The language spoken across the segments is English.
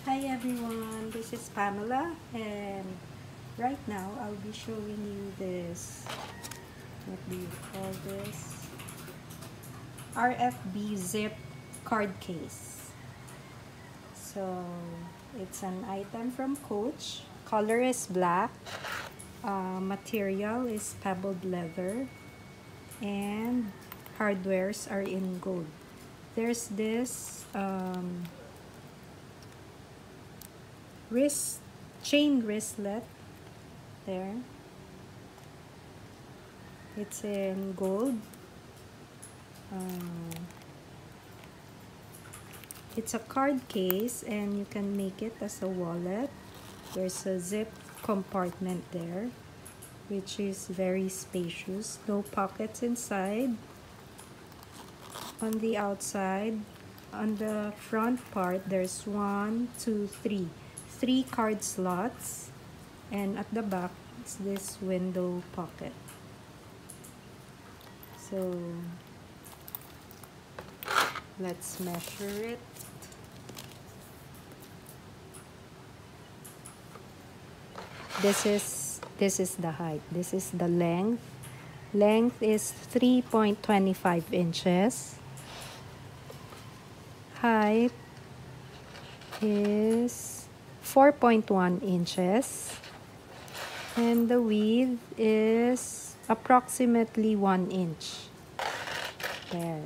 Hi everyone, this is Pamela, and right now I'll be showing you this, what do you call this, RFB zip card case. So it's an item from Coach. Color is black, material is pebbled leather, and hardwares are in gold. There's this chain wristlet there. It's in gold. It's a card case and you can make it as a wallet. There's a zip compartment there, which is very spacious. No pockets inside. On the outside, on the front part, there's 3 card slots, and at the back it's this window pocket. So let's measure it. This is the height. This is the length. Length is 3.25 inches. Height is 4.1 inches. And the width is approximately 1 inch. There.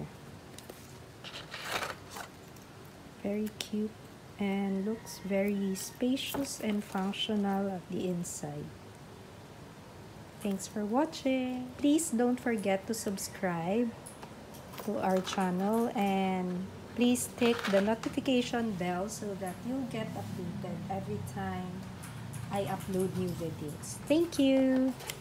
Very cute and looks very spacious and functional at the inside. Thanks for watching. Please don't forget to subscribe to our channel and please tick the notification bell so that you'll get updated every time I upload new videos. Thank you.